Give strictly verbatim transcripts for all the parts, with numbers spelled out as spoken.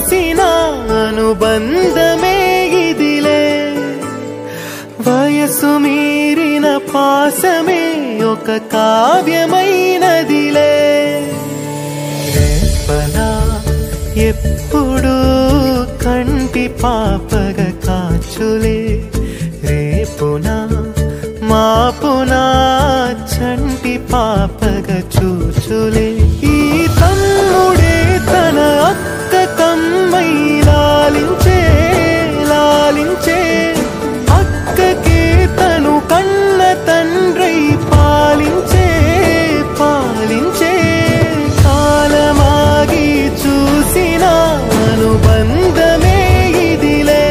చూసిన అనుబంధమే ఇదిలే వయసు మీరిన పాసమే ఒక కావ్యమైనదిలే రేపలా ఎప్పుడు కంటి పాపగ కాచులే రేపునా మాపునా చంటి పాపగ చూచులే ఈ తమ్ముడే తన అక్క కమ్మై లాలించే లాలించే అక్కకే తను కన్న తండ్రై పాలించే పాలించే కాలమాగి చూసిన అనుబంధమే ఇదిలే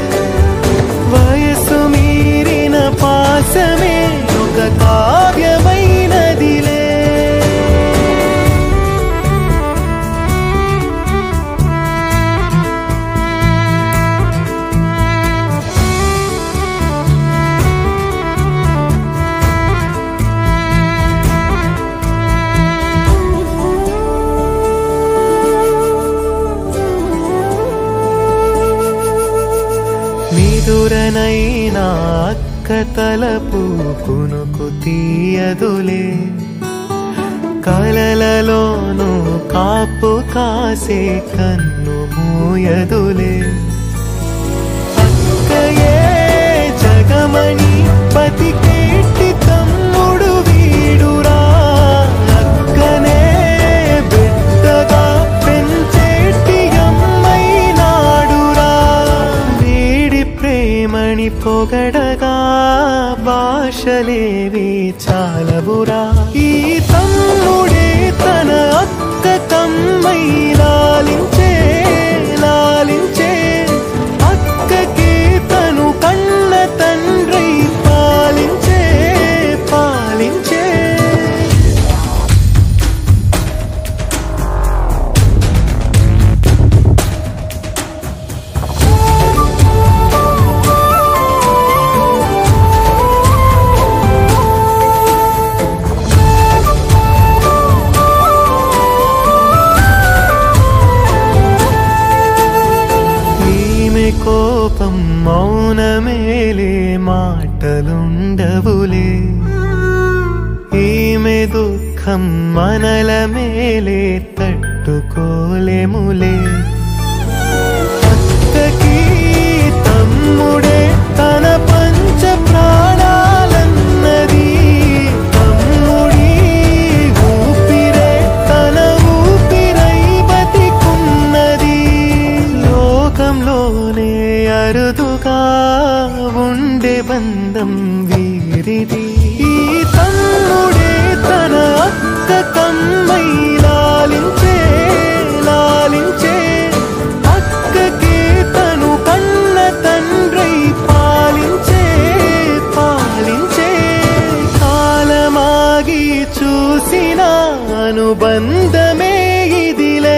వయసు మీరిన పాసమే ఒక కావ్యమైనదిలే నిదురనైనా అక్క తలపు కునుకు తీయదులే కలలలోనూ కాపు కాసే కన్ను మూయదులే అక్కయే జగమణి పతికేటి తమ్ముడు వీడురా అక్కనే బిడ్డగా పెంచేటి అమ్మైనాడురా వీడి ప్రేమని పొగడగా భాషలేవి చాలవురా ఈ తమ్ముడే తన అక్క కమ్మై లాలించే లాలించే అక్కకే తను కన్న తండ్రై పాలించే పాలించే కోపం మౌనమేలే మాటలుండవులే ఈమె దుఃఖం మనల మేలే తట్టుకోలేములే అక్కకి తమ్ముడే తన పంచ ప్రాణాలన్నది తమ్ముడి ఊపిరే తన ఊపిరై బతికున్నది లోకంలోనే అరుదుగా ఉండే బంధం వీరిది ఈ తమ్ముడే తన అక్క కమ్మై లాలించే లాలించే అక్కకే తను కన్న తండ్రై పాలించే పాలించే కాలమాగి చూసిన అనుబంధమే ఇదిలే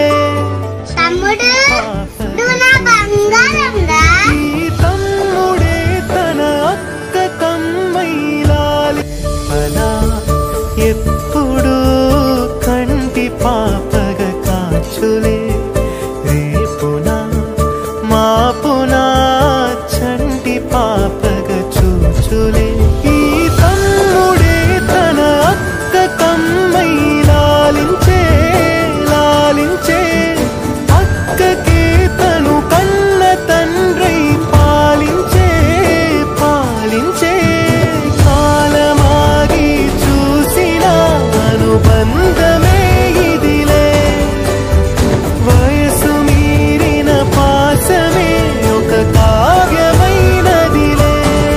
ఎప్పుడు కంటి పాపగ కాచులే రేపునా మాపునా చంటి పాపగ చూచులే ఈ తమ్ముడే తన అక్క కమ్మై లాలించే లాలించే అక్కకే తను కన్న తండ్రై పాలించే పాలించే కాలమాగి చూసిన అనుబంధమే ఇదిలే వయసు మీరిన పాసమే ఒక కావ్యమైనదిలే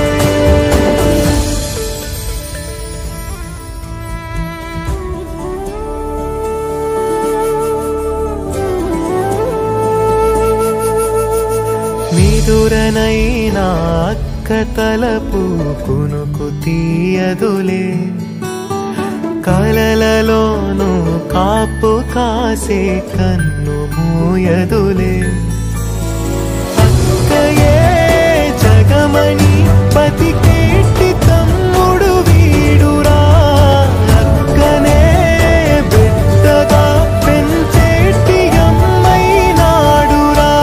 నిదురనైనా అక్క తలపు కునుకు తీయదులే కలలలోనూ కాపు కాసే కన్ను మూయదులే అక్కయే జగమణి పతికేటి తమ్ముడు వీడురా అక్కనే బిడ్డగా పెంచేటి అమ్మైనాడురా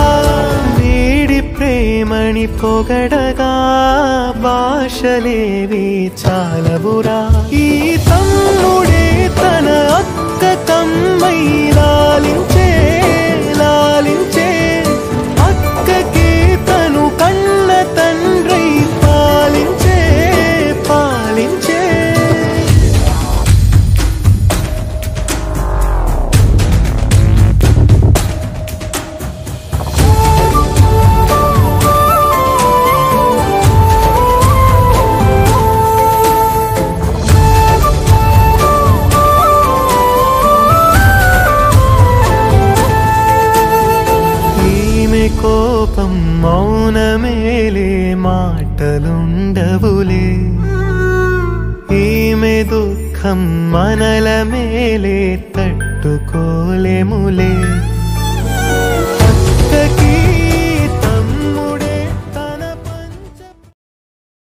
భాషలేవి చాలవురా ఈ తమ్ముడే తన అక్క తమ్మై లాలించే లాలించే అక్కకే తను కన్న తండ్రి పాలించే పాలించే కోపం మౌనమేలే మాటలుండవులే ఈమె దుఃఖం మనల మేలే తట్టుకోలేములే అక్కకి